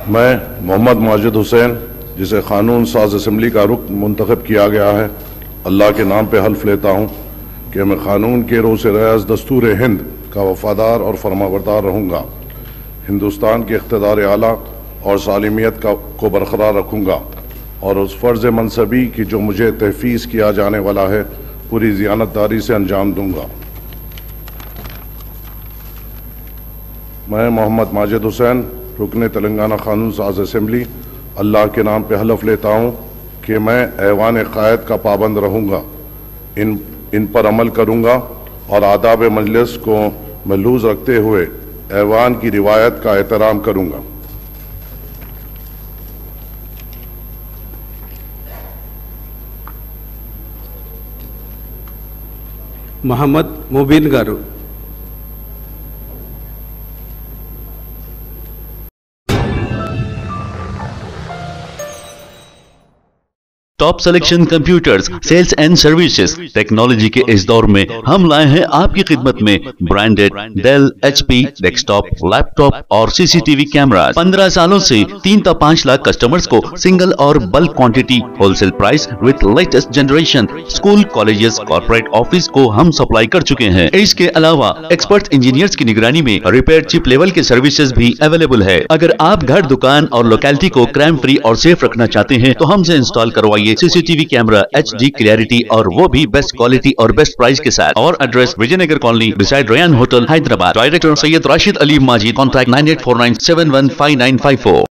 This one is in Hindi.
मैं मोहम्मद माजिद हुसैन, जिसे कानून साज असम्बली का रुकन मुंतखब किया गया है, अल्लाह के नाम पे हल्फ लेता हूँ कि मैं कानून के रोज़ रियाज़ दस्तूर हिंद का वफादार और फरमाबरदार रहूँगा, हिंदुस्तान के इक़्तिदार आला और सालिमियत को बरकरार रखूँगा और उस फ़र्ज़ मनसबी की जो मुझे तहफ़ीज़ किया जाने वाला है पूरी ज़ियानतदारी से अंजाम दूँगा। मैं मोहम्मद माजिद हुसैन, रुकन तेलंगाना कानून साज असम्बली, अल्लाह के नाम पे हलफ लेता हूँ कि मैं ऐवान क़ायद का पाबंद रहूँगा, इन पर अमल करूँगा और आदाब मजलिस को महलूज़ रखते हुए ऐवान की रिवायत का एहतराम करूँगा। Mohammed Mubeen garu. Top selection computers, sales and services. Technology के इस दौर में हम लाए हैं आपकी खिदमत में branded Dell, HP desktop, laptop और सीसीटीवी कैमरा। 15 सालों से 3 से 5 लाख कस्टमर्स को सिंगल और bulk quantity, wholesale price with latest generation. School, colleges, corporate office को हम सप्लाई कर चुके हैं। इसके अलावा एक्सपर्ट इंजीनियर्स की निगरानी में रिपेयर चिप लेवल के सर्विसेज भी अवेलेबल है। अगर आप घर, दुकान और लोकेलिटी को क्राइम फ्री और सेफ रखना चाहते हैं तो हमसे इंस्टॉल करवाइए सीसीटीवी कैमरा, HD क्लियरिटी और वो भी बेस्ट क्वालिटी और बेस्ट प्राइस के साथ। और address Vijayanagar colony beside Ryan hotel, Hyderabad. Director Syed Rashid Ali Majid. Contact 9849715954।